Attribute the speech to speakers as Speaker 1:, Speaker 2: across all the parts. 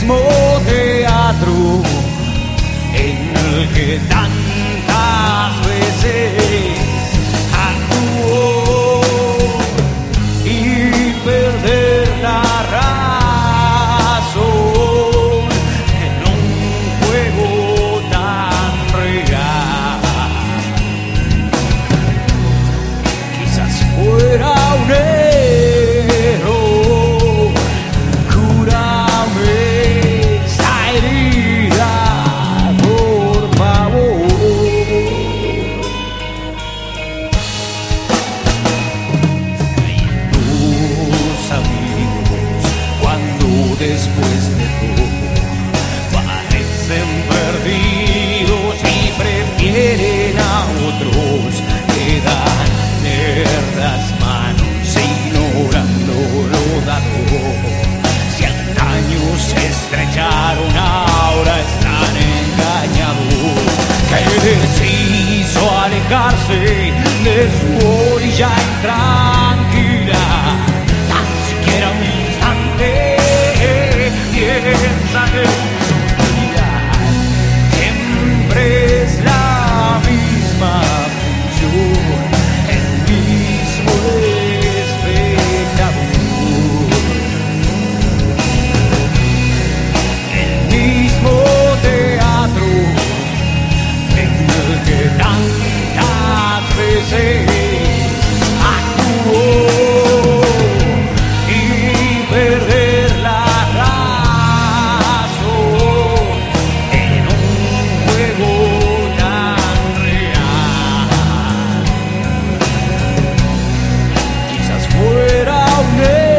Speaker 1: mismo teatro en el que tantas veces actuó y perder la razón en un juego tan real. Quizás fuera un error, cúrame esta herida, por favor. Tus amigos, cuando después de todo parecen perdidos y prefieren a otros, quedan las manos ignorando lo dado. Si antaño se estrecharon, ahora están engañados. Que deshizo alejarse de su orilla intranquila, tan siquiera un instante piensa que su vida siempre es la misma función, el mismo espectador, el mismo teatro en el que tantas veces actuó y perder la razón en un juego tan real. Quizás fuera un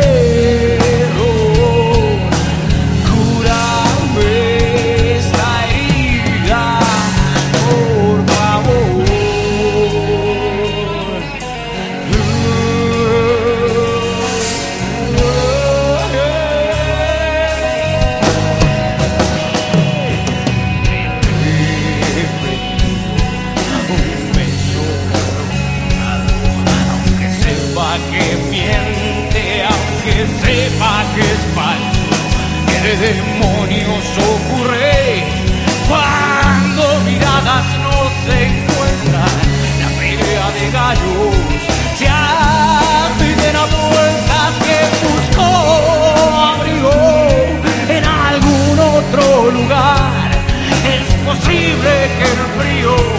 Speaker 1: error, cúrame esta herida, por favor. Un beso prolongado, aunque sepa que miente, aunque sepa que es falso. ¿Qué demonios ocurre cuando miradas no se encuentran? La pelea de gallos se abren a puertas que buscó abrigo en algún otro lugar. Es posible que el frío